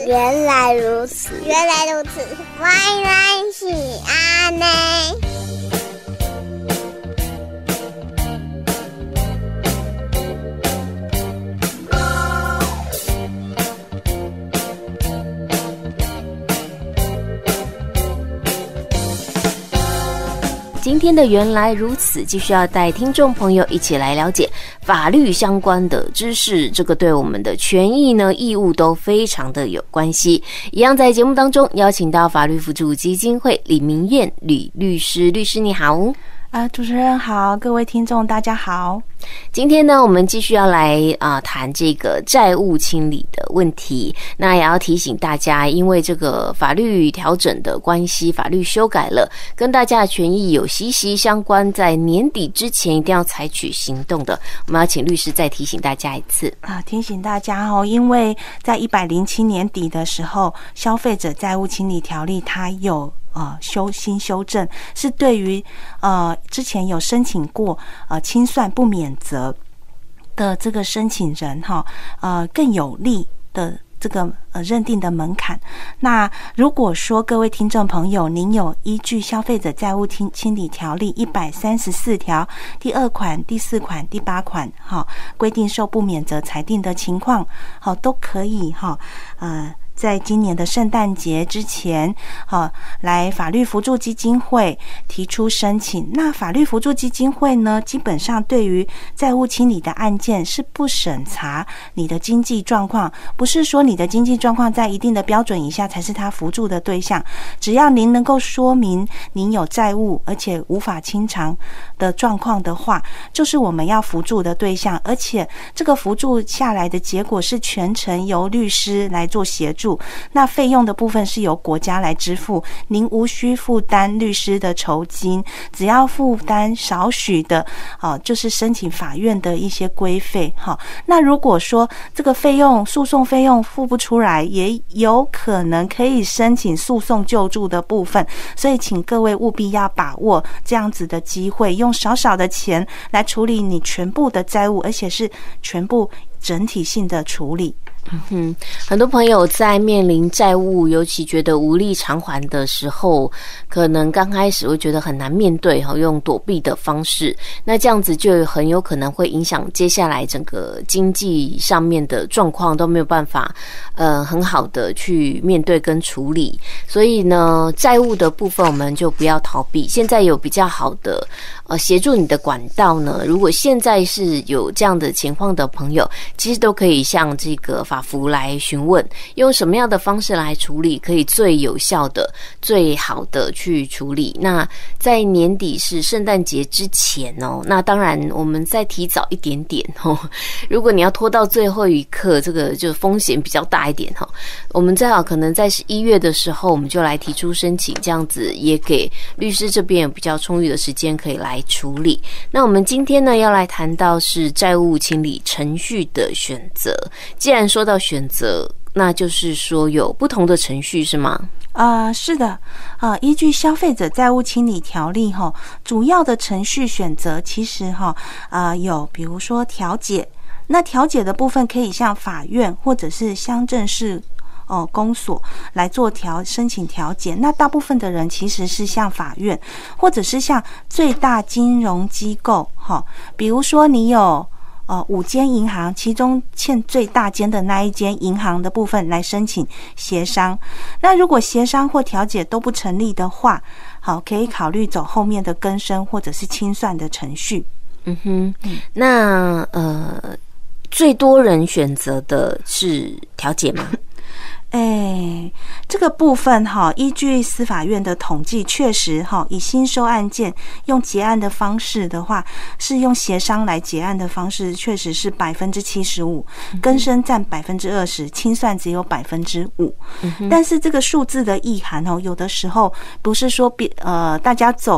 原来如此，原来如此，原来是安内。 今天的原来如此，继续要带听众朋友一起来了解法律相关的知识，这个对我们的权益呢、义务都非常的有关系。一样在节目当中邀请到法律扶助基金会李明燕李律师，律师你好。 主持人好，各位听众大家好。 今天呢，我们继续要来谈这个债务清理的问题。那也要提醒大家，因为这个法律调整的关系，法律修改了，跟大家的权益有息息相关，在年底之前一定要采取行动的。我们要请律师再提醒大家一次提醒大家因为在107年底的时候，消费者债务清理条例它有新修正，是对于之前有申请过清算不免责的这个申请人更有利的这个认定的门槛。那如果说各位听众朋友，您有依据消费者债务清理条例134条第2款、第4款、第8款规定受不免责裁定的情况，都可以在今年的圣诞节之前来法律扶助基金会提出申请。那法律扶助基金会呢，基本上对于债务清理的案件是不审查你的经济状况，不是说你的经济状况在一定的标准以下才是他扶助的对象，只要您能够说明您有债务而且无法清偿的状况的话，就是我们要扶助的对象，而且这个扶助下来的结果是全程由律师来做协助，那费用的部分是由国家来支付，您无需负担律师的酬金，只要负担少许的就是申请法院的一些规费那如果说这个诉讼费用付不出来，也有可能可以申请诉讼救助的部分，所以请各位务必要把握这样子的机会，用少少的钱来处理你全部的债务，而且是全部整体性的处理。 很多朋友在面临债务，尤其觉得无力偿还的时候，可能刚开始会觉得很难面对，用躲避的方式，那这样子就很有可能会影响接下来整个经济上面的状况，都没有办法很好的去面对跟处理。所以呢，债务的部分我们就不要逃避，现在有比较好的协助你的管道呢，如果现在是有这样的情况的朋友，其实都可以向这个法服来询问，用什么样的方式来处理可以最有效的、最好的去处理。那在年底是圣诞节之前那当然我们再提早一点点如果你要拖到最后一刻，这个就风险比较大一点我们最好可能在11月的时候，我们就来提出申请，这样子也给律师这边有比较充裕的时间可以来处理。那我们今天呢要来谈到是债务清理程序的选择。既然说到选择，那就是说有不同的程序是吗？ 是的，依据消费者债务清理条例主要的程序选择其实有比如说调解，那调解的部分可以向法院或者是乡镇市公所来做申请调解。那大部分的人其实是向法院或者是向最大金融机构比如说你有5间银行，其中欠最大间的那一间银行的部分来申请协商。那如果协商或调解都不成立的话，可以考虑走后面的更生或者是清算的程序。 那最多人选择的是调解吗？ 这个部分依据司法院的统计，确实以新收案件用结案的方式的话，是用协商来结案的方式，确实是75%，更生占20%，清算只有5%。但是这个数字的意涵有的时候不是说大家走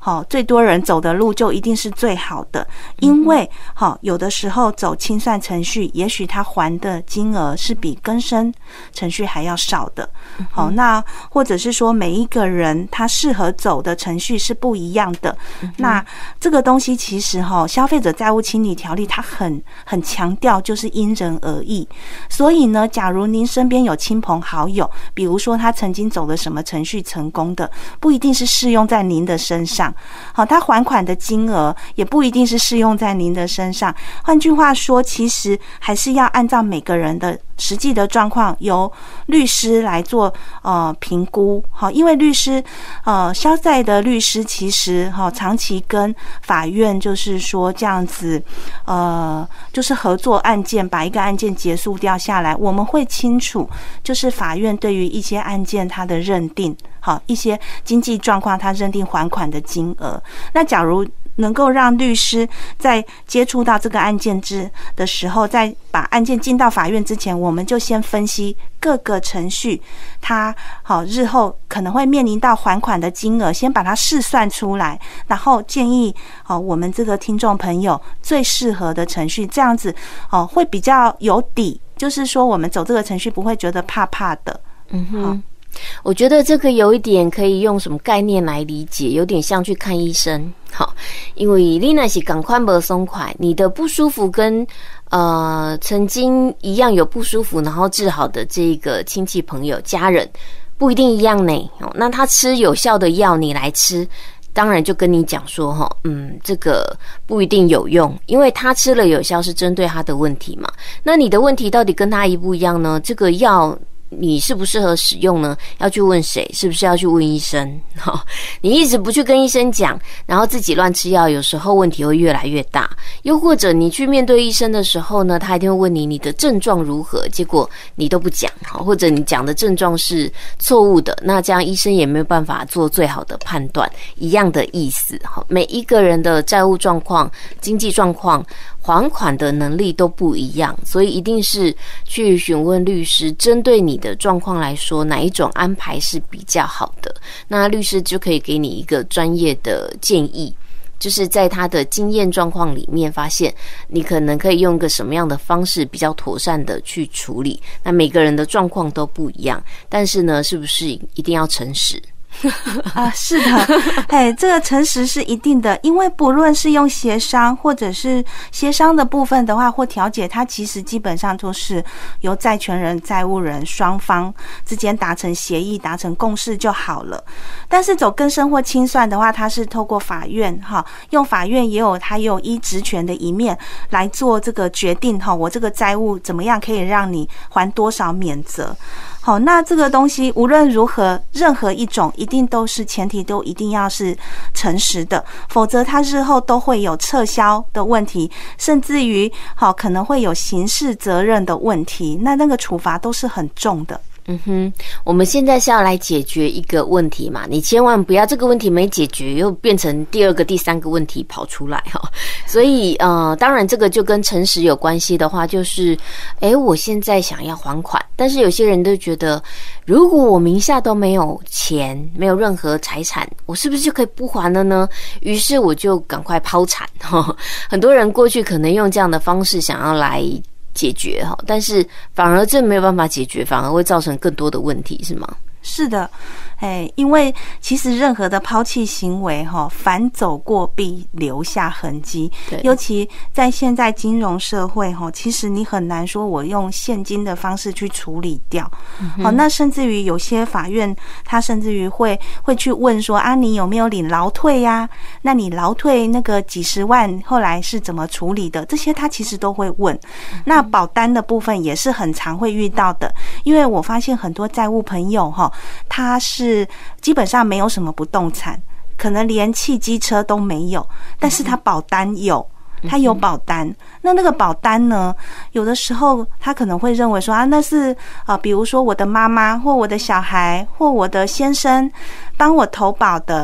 最多人走的路就一定是最好的，因为有的时候走清算程序，也许他还的金额是比更生程序还要少的。那或者是说每一个人他适合走的程序是不一样的。那这个东西其实消费者债务清理条例它很强调就是因人而异。所以呢，假如您身边有亲朋好友，比如说他曾经走了什么程序成功的，不一定是适用在您的身上。他还款的金额也不一定是适用在您的身上。换句话说，其实还是要按照每个人的实际的状况，由律师来做评估。因为律师消债的律师其实长期跟法院就是说这样子就是合作案件，把一个案件结束掉下来，我们会清楚就是法院对于一些案件它的认定，一些经济状况他认定还款的金额。那假如能够让律师在接触到这个案件的时候，在把案件进到法院之前，我们就先分析各个程序它日后可能会面临到还款的金额，先把它试算出来，然后建议我们这个听众朋友最适合的程序，这样子会比较有底，就是说我们走这个程序不会觉得怕怕的。 我觉得这个有一点可以用什么概念来理解，有点像去看医生。因为你若是赶快不松快，你的不舒服跟曾经一样有不舒服然后治好的这个亲戚朋友家人不一定一样呢。那他吃有效的药你来吃，当然就跟你讲说这个不一定有用，因为他吃了有效是针对他的问题嘛。那你的问题到底跟他一不一样呢？这个药你适不适合使用呢？要去问谁？是不是要去问医生？你一直不去跟医生讲，然后自己乱吃药，有时候问题会越来越大。又或者你去面对医生的时候呢，他一定会问你的症状如何，结果你都不讲，或者你讲的症状是错误的，那这样医生也没有办法做最好的判断。一样的意思，每一个人的债务状况、经济状况、还款的能力都不一样，所以一定是去询问律师，针对你的状况来说，哪一种安排是比较好的，那律师就可以给你一个专业的建议，就是在他的经验状况里面发现你可能可以用个什么样的方式比较妥善的去处理。那每个人的状况都不一样，但是呢，是不是一定要诚实？ 是的，这个诚实是一定的，因为不论是用协商或者是协商的部分的话，或调解，它其实基本上都是由债权人、债务人双方之间达成协议、达成共识就好了。但是走更生或清算的话，它是透过法院用法院也有依职权的一面来做这个决定我这个债务怎么样可以让你还多少免责。那这个东西无论如何，任何一种一定都是前提都一定要是诚实的，否则它日后都会有撤销的问题，甚至于可能会有刑事责任的问题，那个处罚都是很重的。 我们现在是要来解决一个问题嘛，你千万不要这个问题没解决又变成第二个第三个问题跑出来所以当然这个就跟诚实有关系的话，就是我现在想要还款，但是有些人都觉得如果我名下都没有钱，没有任何财产，我是不是就可以不还了呢？于是我就赶快抛产很多人过去可能用这样的方式想要来解决，但是反而这没有办法解决，反而会造成更多的问题，是吗？ 是的，因为其实任何的抛弃行为凡走过必留下痕迹，尤其在现在金融社会其实你很难说我用现金的方式去处理掉。那甚至于有些法院他甚至于会去问说你有没有领劳退呀？那你劳退那个几十万后来是怎么处理的？这些他其实都会问。那保单的部分也是很常会遇到的，因为我发现很多债务朋友他是基本上没有什么不动产，可能连汽机车都没有，但是他保单有，他有保单。那个保单呢，有的时候他可能会认为说那是比如说我的妈妈或我的小孩或我的先生帮我投保的，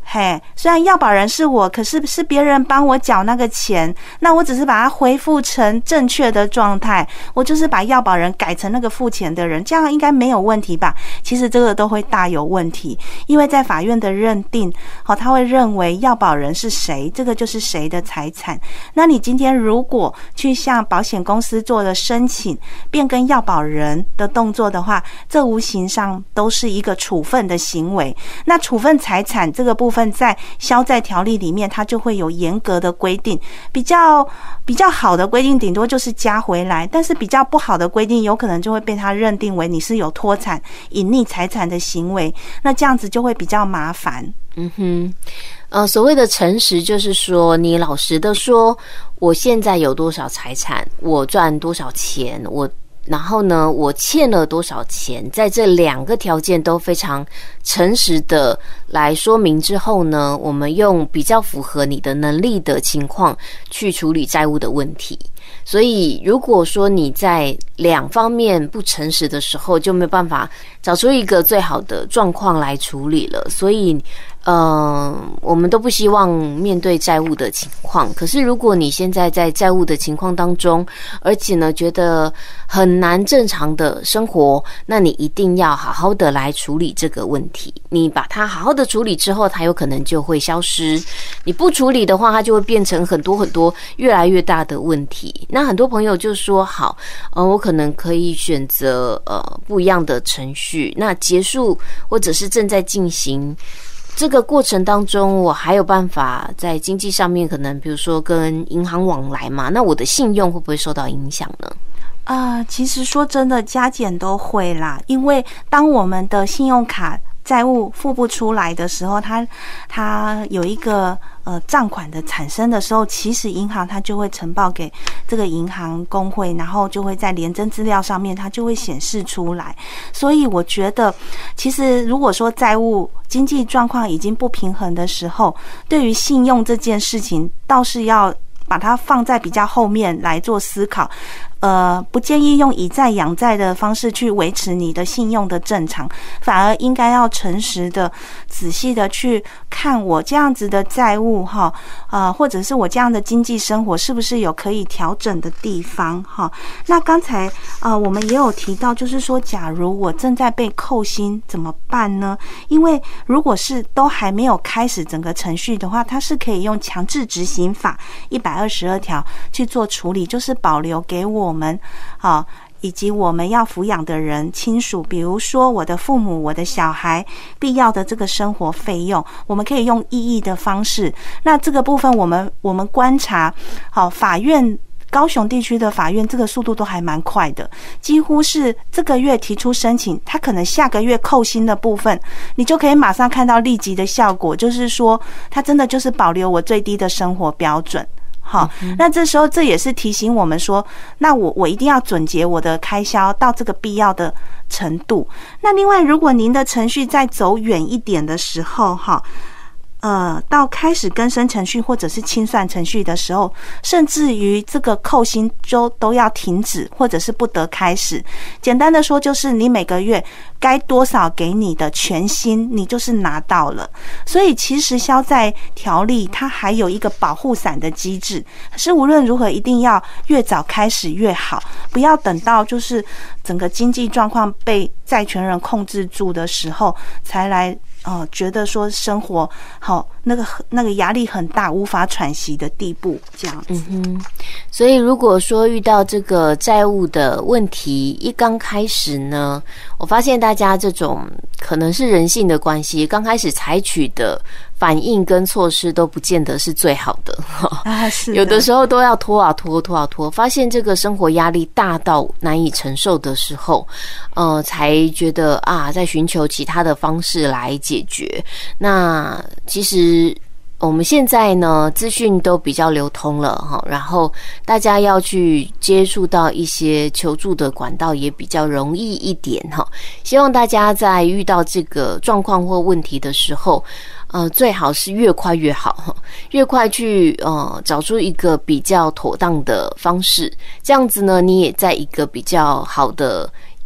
嘿，虽然要保人是我，可是是别人帮我缴那个钱，那我只是把它恢复成正确的状态，我就是把要保人改成那个付钱的人，这样应该没有问题吧？其实这个都会大有问题，因为在法院的认定，他会认为要保人是谁，这个就是谁的财产。那你今天如果去向保险公司做了申请变更要保人的动作的话，这无形上都是一个处分的行为。那处分财产这个部分在消债条例里面它就会有严格的规定，比较好的规定顶多就是加回来，但是比较不好的规定有可能就会被他认定为你是有脱产隐匿财产的行为，那这样子就会比较麻烦。 所谓的诚实就是说你老实的说我现在有多少财产，我赚多少钱，然后呢，我欠了多少钱，在这2个条件都非常诚实的来说明之后呢，我们用比较符合你的能力的情况去处理债务的问题。所以如果说你在2方面不诚实的时候，就没有办法找出一个最好的状况来处理了。所以我们都不希望面对债务的情况，可是如果你现在在债务的情况当中，而且呢觉得很难正常的生活，那你一定要好好的来处理这个问题。你把它好好的处理之后，它有可能就会消失，你不处理的话，它就会变成很多很多越来越大的问题。那很多朋友就说好，我可能可以选择不一样的程序，那结束或者是正在进行这个过程当中，我还有办法在经济上面可能比如说跟银行往来嘛，那我的信用会不会受到影响呢？ 其实说真的，加减都会啦，因为当我们的信用卡债务付不出来的时候，它有一个账款的产生的时候，其实银行它就会呈报给这个银行公会，然后就会在联征资料上面它就会显示出来。所以我觉得其实如果说债务经济状况已经不平衡的时候，对于信用这件事情倒是要把它放在比较后面来做思考。不建议用以债养债的方式去维持你的信用的正常，反而应该要诚实的、仔细的去看我这样子的债务或者是我这样的经济生活是不是有可以调整的地方那刚才我们也有提到，就是说假如我正在被扣薪怎么办呢？因为如果是都还没有开始整个程序的话，它是可以用强制执行法122条去做处理，就是保留给我们以及我们要抚养的人亲属，比如说我的父母、我的小孩必要的这个生活费用，我们可以用异议的方式。那这个部分我们观察法院高雄地区的法院这个速度都还蛮快的，几乎是这个月提出申请，他可能下个月扣薪的部分你就可以马上看到立即的效果，就是说他真的就是保留我最低的生活标准。好，那这时候这也是提醒我们说，那我一定要总结我的开销到这个必要的程度。那另外，如果您的程序再走远一点的时候，到开始更生程序或者是清算程序的时候，甚至于这个扣薪都要停止或者是不得开始。简单的说，就是你每个月该多少给你的全薪，你就是拿到了。所以其实消债条例它还有一个保护伞的机制，是无论如何一定要越早开始越好，不要等到就是整个经济状况被债权人控制住的时候才来觉得说生活那个压力很大，无法喘息的地步，这样子。 所以如果说遇到这个债务的问题，一刚开始呢，我发现大家这种可能是人性的关系，刚开始采取的反应跟措施都不见得是最好的是的， 有的时候都要拖啊拖，发现这个生活压力大到难以承受的时候，才觉得在寻求其他的方式来解决。那其实我们现在呢，资讯都比较流通了然后大家要去接触到一些求助的管道也比较容易一点希望大家在遇到这个状况或问题的时候，最好是越快越好，越快去找出一个比较妥当的方式，这样子呢，你也在一个比较好的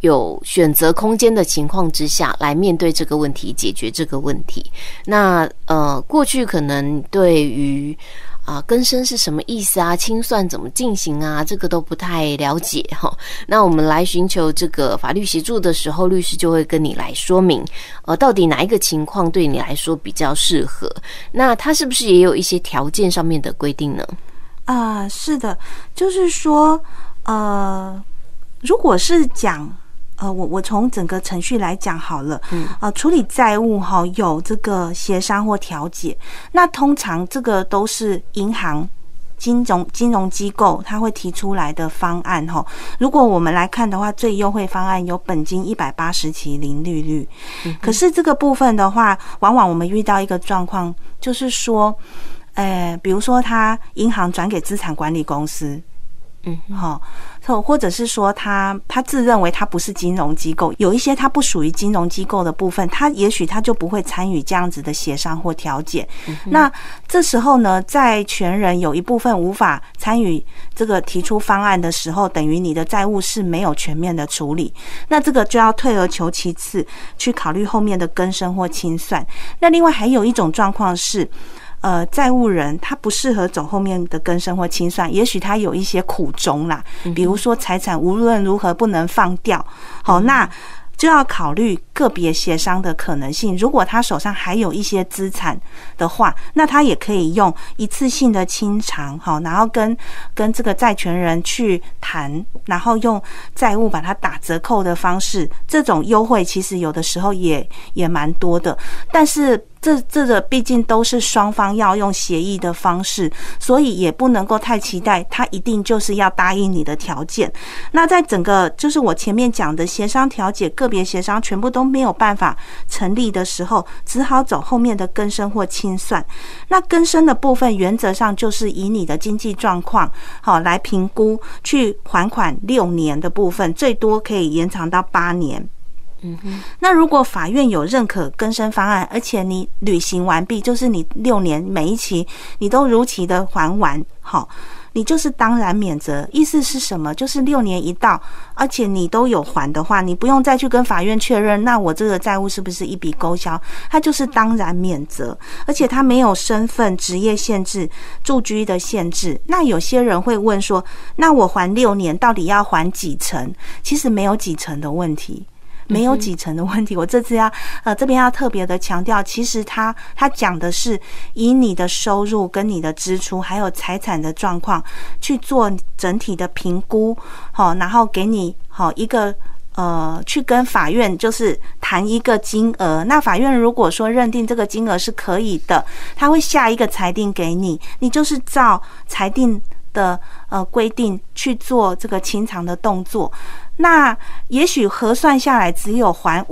有选择空间的情况之下来面对这个问题，解决这个问题。那过去可能对于更生是什么意思啊？清算怎么进行啊？这个都不太了解哈。那我们来寻求这个法律协助的时候，律师就会跟你来说明，到底哪一个情况对你来说比较适合？那他是不是也有一些条件上面的规定呢？ 是的，就是说，如果是讲。我从整个程序来讲好了，处理债务有这个协商或调解，那通常这个都是银行、金融机构他会提出来的方案哈。如果我们来看的话，最优惠方案有本金180期零利率，可是这个部分的话，往往我们遇到一个状况，就是说，比如说他银行转给资产管理公司。或者是说他自认为他不是金融机构，有一些他不属于金融机构的部分，他也许他就不会参与这样子的协商或调解。那这时候呢，债权人有一部分无法参与这个提出方案的时候，等于你的债务是没有全面的处理，那这个就要退而求其次，去考虑后面的更生或清算。那另外还有一种状况是债务人他不适合走后面的更生或清算，也许他有一些苦衷啦，比如说财产无论如何不能放掉，那就要考虑个别协商的可能性。如果他手上还有一些资产的话，那他也可以用一次性的清偿，然后跟这个债权人去谈，然后用债务把它打折扣的方式，这种优惠其实有的时候也蛮多的，但是这个毕竟都是双方要用协议的方式，所以也不能够太期待他一定就是要答应你的条件。那在整个就是我前面讲的协商调解、个别协商全部都没有办法成立的时候，只好走后面的更生或清算。那更生的部分原则上就是以你的经济状况来评估，去还款6年的部分，最多可以延长到8年。那如果法院有认可更生方案，而且你履行完毕，就是你6年每一期你都如期的还完，你就是当然免责。意思是什么？就是6年一到，而且你都有还的话，你不用再去跟法院确认，那我这个债务是不是一笔勾销？它就是当然免责，而且它没有身份、职业限制、住居的限制。那有些人会问说，那我还6年到底要还几成？其实没有几成的问题。没有几成的问题，我这次这边要特别的强调，其实他讲的是以你的收入跟你的支出还有财产的状况去做整体的评估，然后给你一个去跟法院就是谈一个金额。那法院如果说认定这个金额是可以的，他会下一个裁定给你，你就是照裁定的规定去做这个清偿的动作。那也许核算下来只有还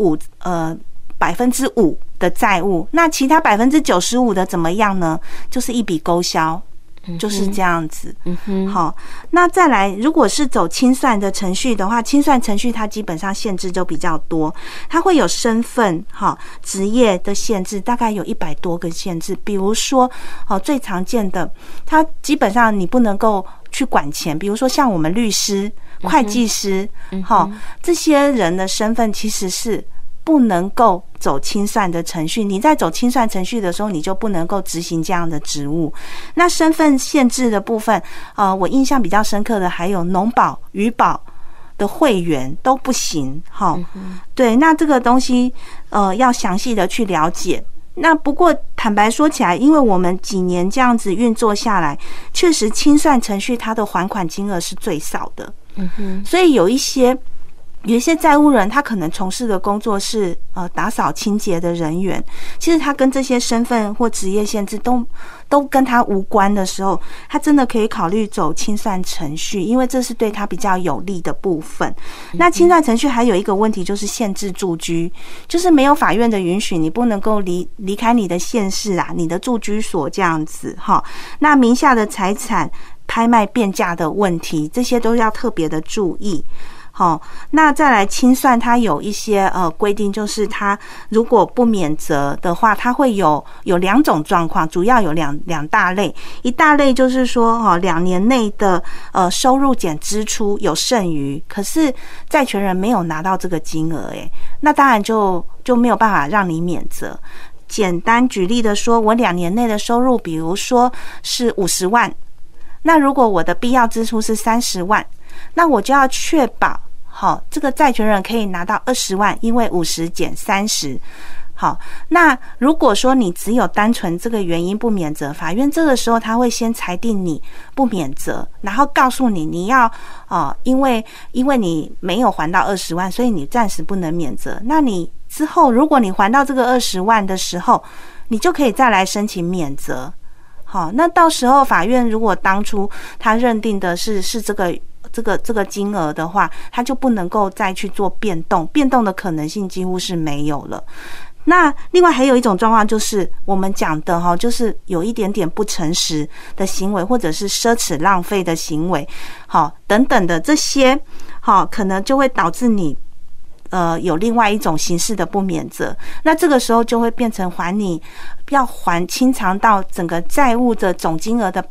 5%的债务，那其他95%的怎么样呢？就是一笔勾销，就是这样子。好，那再来，如果是走清算的程序的话，清算程序它基本上限制就比较多，它会有身份、职业的限制，大概有100多个限制。比如说，最常见的，它基本上你不能够去管钱，比如说像我们律师、会计师，这些人的身份其实是不能够走清算的程序。你在走清算程序的时候，你就不能够执行这样的职务。那身份限制的部分，我印象比较深刻的还有农保、渔保的会员都不行。对，那这个东西要详细的去了解。那不过坦白说起来，因为我们几年这样子运作下来，确实清算程序它的还款金额是最少的。所以有一些债务人，他可能从事的工作是打扫清洁的人员，其实他跟这些身份或职业限制都跟他无关的时候，他真的可以考虑走清算程序，因为这是对他比较有利的部分。那清算程序还有一个问题就是限制住居，就是没有法院的允许，你不能够离开你的县市啊，你的住居所这样子哈。那名下的财产拍卖变价的问题，这些都要特别的注意。 好，那再来清算，它有一些规定，就是它如果不免责的话，它会有2种状况，主要有两大类。一大类就是说2年内的收入减支出有剩余，可是债权人没有拿到这个金额，那当然就没有办法让你免责。简单举例的说，我2年内的收入，比如说是50万，那如果我的必要支出是30万，那我就要确保这个债权人可以拿到20万，因为50减30。好，那如果说你只有单纯这个原因不免责，法院这个时候他会先裁定你不免责，然后告诉你要因为你没有还到20万，所以你暂时不能免责。那你之后如果你还到这个20万的时候，你就可以再来申请免责。好，那到时候法院如果当初他认定的是这个金额的话，他就不能够再去做变动的可能性几乎是没有了。那另外还有一种状况，就是我们讲的就是有一点点不诚实的行为，或者是奢侈浪费的行为，等等的这些，可能就会导致你有另外一种形式的不免责。那这个时候就会变成要还清偿到整个债务的总金额的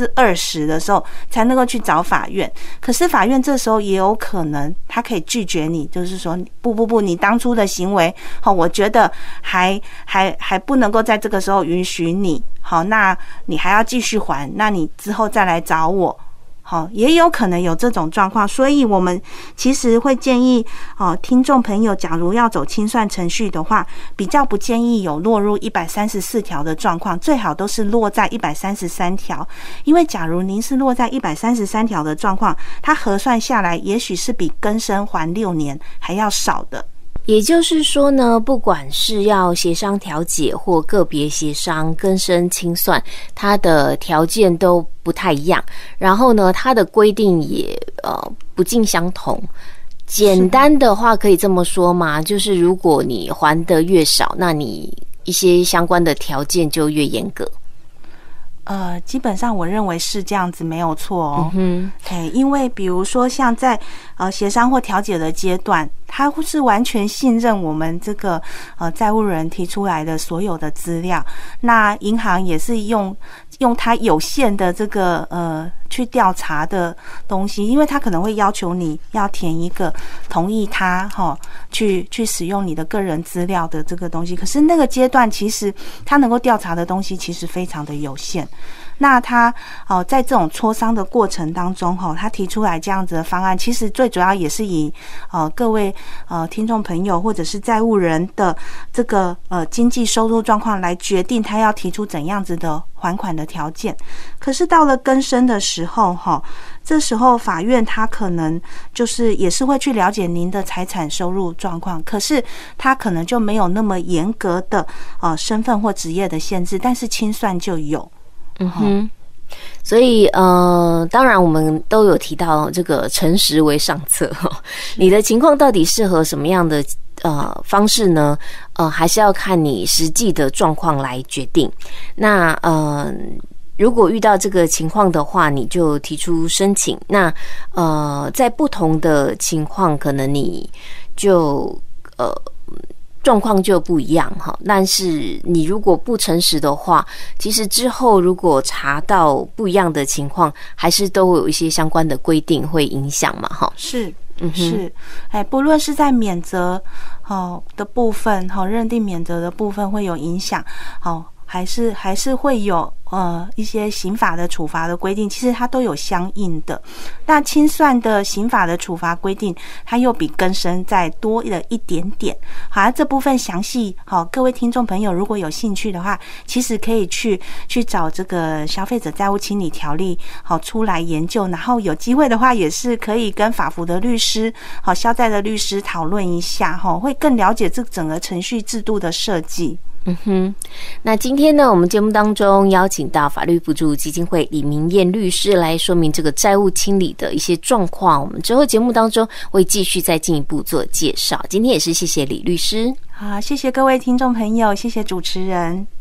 20%的时候，才能够去找法院。可是法院这时候也有可能他可以拒绝你，就是说不，你当初的行为我觉得还不能够在这个时候允许你，好，那你还要继续还，那你之后再来找我。好，也有可能有这种状况，所以我们其实会建议听众朋友，假如要走清算程序的话，比较不建议有落入134条的状况，最好都是落在133条，因为假如您是落在133条的状况，它核算下来也许是比更生还6年还要少的。 也就是说呢，不管是要协商调解或个别协商更生清算，它的条件都不太一样，然后呢它的规定也不尽相同。简单的话可以这么说嘛，就是如果你还得越少，那你一些相关的条件就越严格。 基本上我认为是这样子，没有错哦。因为比如说像在协商或调解的阶段，他是完全信任我们这个债务人提出来的所有的资料，那银行也是用他有限的这个去调查的东西，因为他可能会要求你要填一个同意他去使用你的个人资料的这个东西，可是那个阶段其实他能够调查的东西其实非常的有限。那他在这种磋商的过程当中他提出来这样子的方案，其实最主要也是以各位听众朋友或者是债务人的这个经济收入状况来决定他要提出怎样子的还款的条件。可是到了更生的时候这时候法院他可能就是也是会去了解您的财产收入状况，可是他可能就没有那么严格的身份或职业的限制，但是清算就有。 所以当然我们都有提到这个诚实为上策你的情况到底适合什么样的方式呢？还是要看你实际的状况来决定。那如果遇到这个情况的话，你就提出申请。那在不同的情况，可能你就状况就不一样哈，但是你如果不诚实的话，其实之后如果查到不一样的情况，还是都有一些相关的规定会影响嘛哈。 是，不论是在免责的部分认定免责的部分会有影响还是会有一些刑法的处罚的规定，其实它都有相应的。那清算的刑法的处罚规定，它又比更生再多了一点点。好，这部分详细各位听众朋友如果有兴趣的话，其实可以去找这个消费者债务清理条例出来研究，然后有机会的话也是可以跟法服的律师消债的律师讨论一下会更了解这整个程序制度的设计。 那今天呢，我们节目当中邀请到法律扶助基金会李明燕律师来说明这个债务清理的一些状况。我们之后节目当中会继续再进一步做介绍。今天也是谢谢李律师。 好，谢谢各位听众朋友，谢谢主持人。